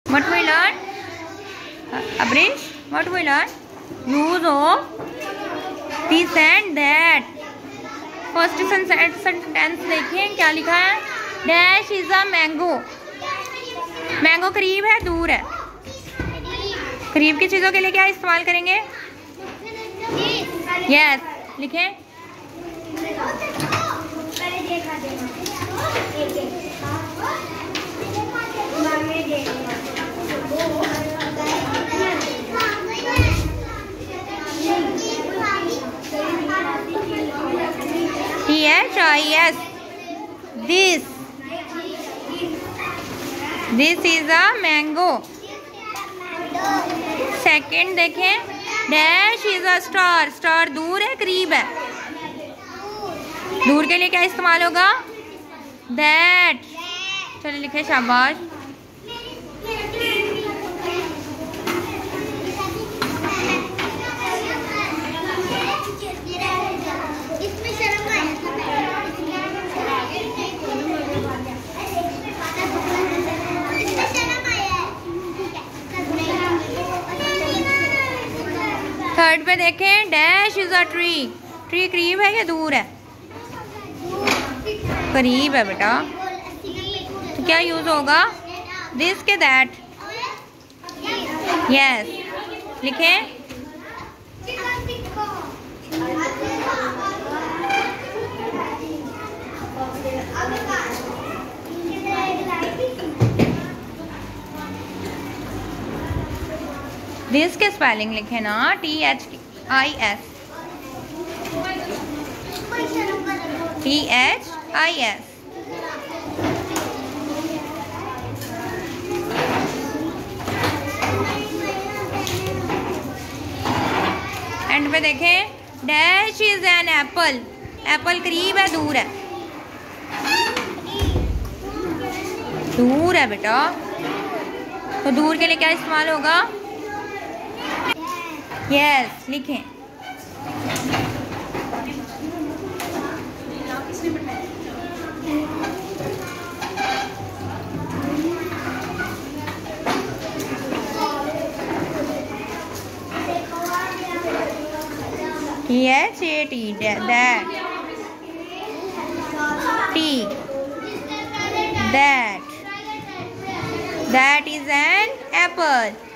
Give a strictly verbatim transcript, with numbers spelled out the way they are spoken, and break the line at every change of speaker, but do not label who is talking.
What we learn? Abrish, what we learn? Use of this and that. First sentence देखें क्या लिखा है। Dash is a mango. Mango करीब है दूर है? करीब की चीजों के लिए क्या इस्तेमाल करेंगे? यस, लिखें। T H I S. This. This is a mango. Second देखें। Dash is a star. Star दूर है करीब है? दूर के लिए क्या इस्तेमाल होगा? दैट। चलिए लिखे, शाबाश। थर्ड पे देखें। Dash is a tree. Tree करीब है या दूर है? करीब है बेटा, तो क्या यूज होगा? दिस के दैट। यस, लिखें। दिस के स्पेलिंग लिखे ना, T H I S. T H I S. End पे देखें। Dash is an apple. Apple करीब है दूर है? दूर है बेटा, तो दूर के लिए क्या इस्तेमाल होगा? यस, yes, लिखें। T H A T, that. T, that. That is an apple.